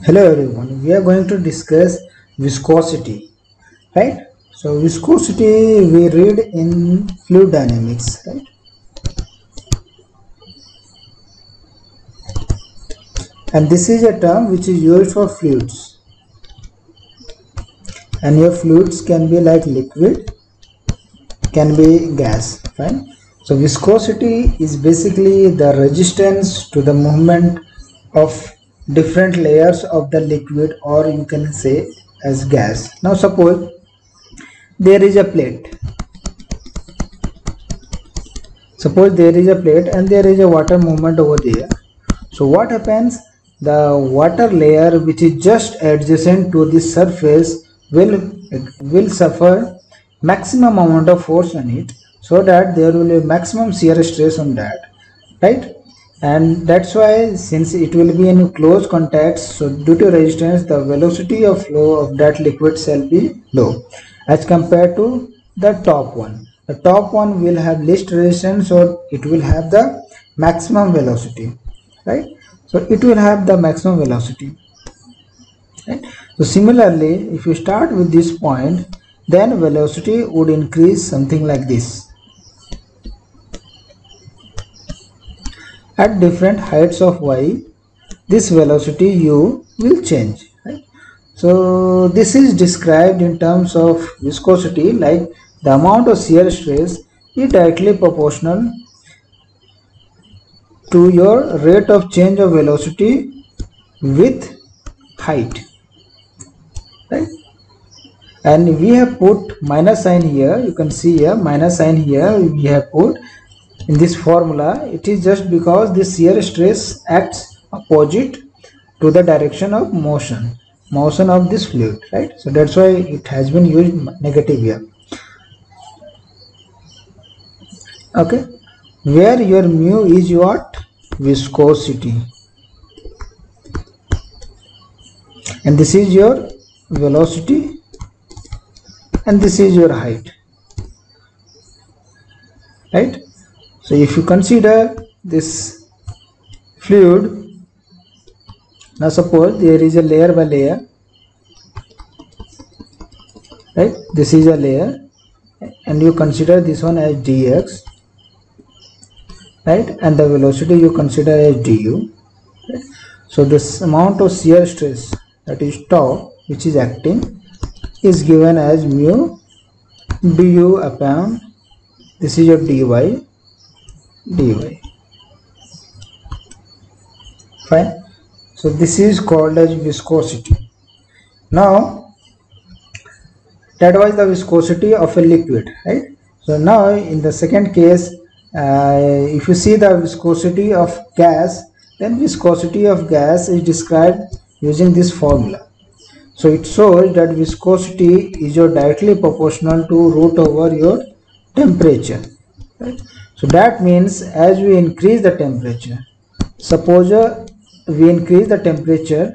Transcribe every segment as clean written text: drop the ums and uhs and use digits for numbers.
Hello everyone, we are going to discuss viscosity, right? So viscosity we read in fluid dynamics, right? And this is a term which is used for fluids. And your fluids can be like liquid, can be gas, fine? So viscosity is basically the resistance to the movement of different layers of the liquid, or you can say as gas. Now suppose there is a plate. Suppose there is a plate and there is a water movement over there. So what happens? The water layer which is just adjacent to the surface will suffer maximum amount of force on it, so that there will be maximum shear stress on that, right? And that's why, since it will be in close contact, so due to resistance the velocity of flow of that liquid shall be low as compared to the top one. The top one will have least resistance, so it will have the maximum velocity, right? So it will have the maximum velocity, right? So similarly, if you start with this point, then velocity would increase something like this. At different heights of y, this velocity u will change, right? So this is described in terms of viscosity, like the amount of shear stress is directly proportional to your rate of change of velocity with height, right? And we have put minus sign here. You can see here minus sign here we have put in this formula. It is just because the shear stress acts opposite to the direction of motion of this fluid, right? So that's why it has been used negative here. Okay, where your mu is what? Viscosity, and this is your velocity, and this is your height, right? So if you consider this fluid, now suppose there is a layer by layer, right? This is a layer, and you consider this one as dx, right? And the velocity you consider as du, right? So this amount of shear stress, that is tau, which is acting, is given as mu du upon, this is your dy, fine. So this is called as viscosity. Now that was the viscosity of a liquid, right? So now in the second case, if you see the viscosity of gas, then viscosity of gas is described using this formula. So it shows that viscosity is your directly proportional to root over your temperature, right? So that means as we increase the temperature, suppose we increase the temperature,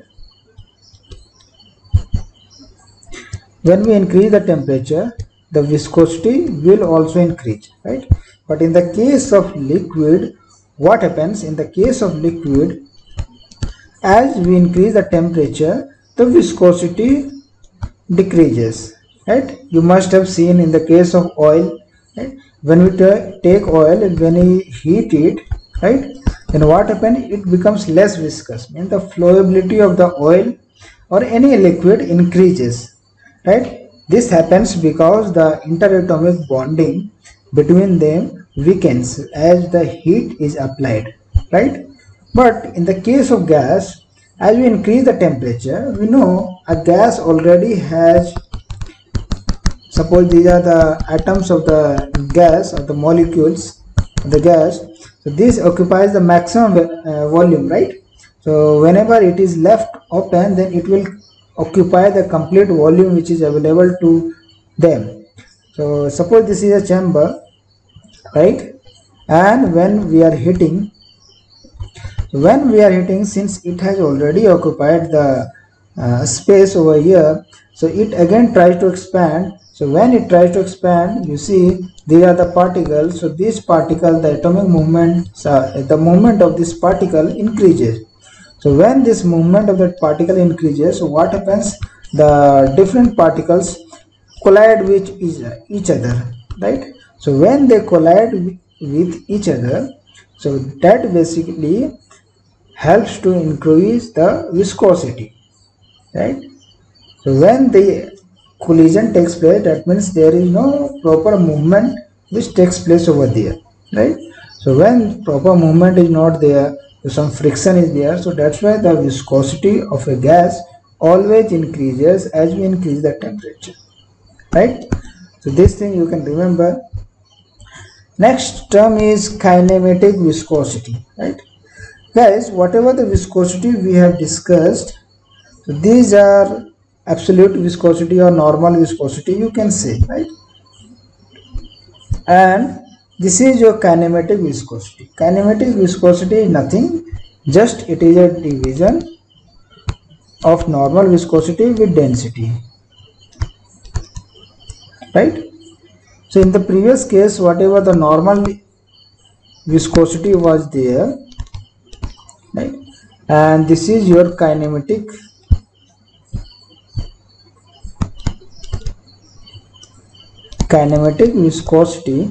when we increase the temperature, the viscosity will also increase, right? But in the case of liquid, what happens? In the case of liquid, as we increase the temperature, the viscosity decreases, right? You must have seen in the case of oil, right? When we take oil and when we heat it, right, then what happens? It becomes less viscous, means the flowability of the oil or any liquid increases, right? This happens because the interatomic bonding between them weakens as the heat is applied, right? But in the case of gas, as we increase the temperature, we know a gas already has, suppose these are the atoms of the gas, or the molecules of the gas. So this occupies the maximum volume, right? So whenever it is left open, then it will occupy the complete volume which is available to them. So suppose this is a chamber, right? And when we are heating, since it has already occupied the space over here, so it again tries to expand. So when it tries to expand, you see these are the particles. So this particle, the atomic movement, the movement of this particle increases. So when this movement of that particle increases, so what happens? The different particles collide with each other, right? So when they collide with each other, so that basically helps to increase the viscosity, right? So when the collision takes place, that means there is no proper movement which takes place over there, right? So when proper movement is not there, so some friction is there, so that's why the viscosity of a gas always increases as we increase the temperature, right? So this thing you can remember. Next term is kinematic viscosity, right? Guys, whatever the viscosity we have discussed, so these are absolute viscosity or normal viscosity, you can say, right? And this is your kinematic viscosity. Kinematic viscosity is nothing, just it is a division of normal viscosity with density, right? So in the previous case, whatever the normal viscosity was there, right? And this is your kinematic viscosity.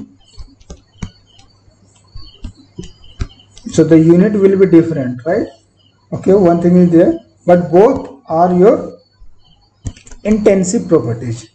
So the unit will be different, right? Okay, one thing is there, but both are your intensive properties.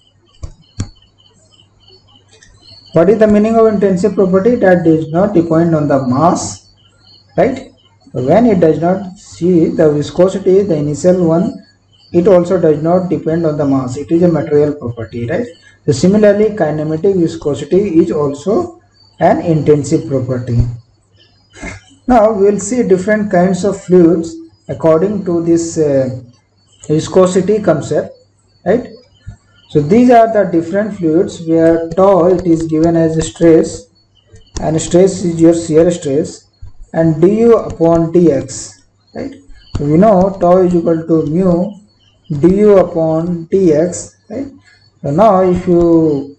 What is the meaning of intensive property? That does not depend on the mass, right? When it does not see the viscosity, the initial one, it also does not depend on the mass. It is a material property, right? So similarly, kinematic viscosity is also an intensive property. Now we will see different kinds of fluids according to this viscosity concept, right? So these are the different fluids where tau it is given as a stress, and stress is your shear stress, and du upon dx, right? So we know tau is equal to mu du upon dx, right? So now if you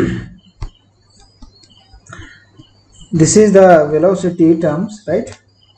this is the velocity terms, right?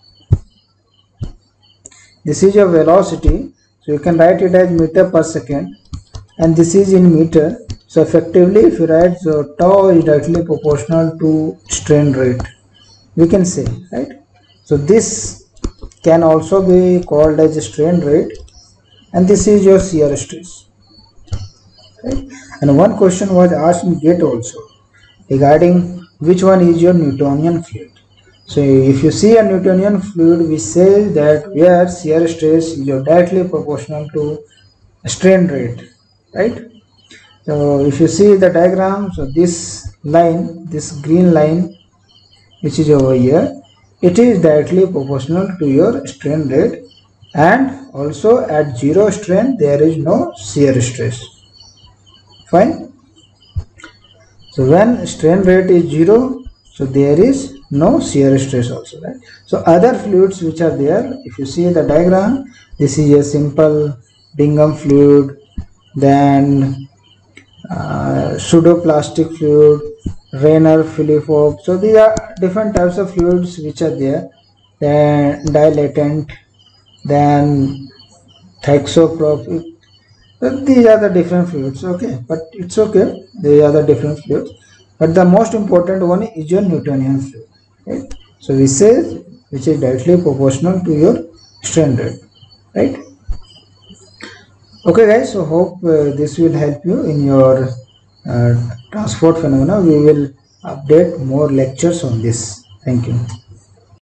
This is your velocity, so you can write it as meter per second, and this is in meter. So effectively if you write, so tau is directly proportional to strain rate, we can say, right? So this can also be called as a strain rate, and this is your shear stress, right? And one question was asked in GATE also regarding which one is your Newtonian fluid. So if you see a Newtonian fluid, we say that where shear stress is directly proportional to strain rate, right? So if you see the diagram, so this line, this green line which is over here, it is directly proportional to your strain rate, and also at zero strain there is no shear stress. Fine. So when strain rate is zero, so there is no shear stress also, right? So other fluids which are there, if you see the diagram, this is a simple Bingham fluid, then pseudoplastic fluid, Rayner Filipov. So these are different types of fluids which are there. Then dilatant, then thixotropic. So these are the different fluids, okay, but it's okay, they are the different fluids, but the most important one is your Newtonian fluid, right? So we say which is directly proportional to your strain rate, right? Okay guys, so hope this will help you in your transport phenomena. We will update more lectures on this. Thank you.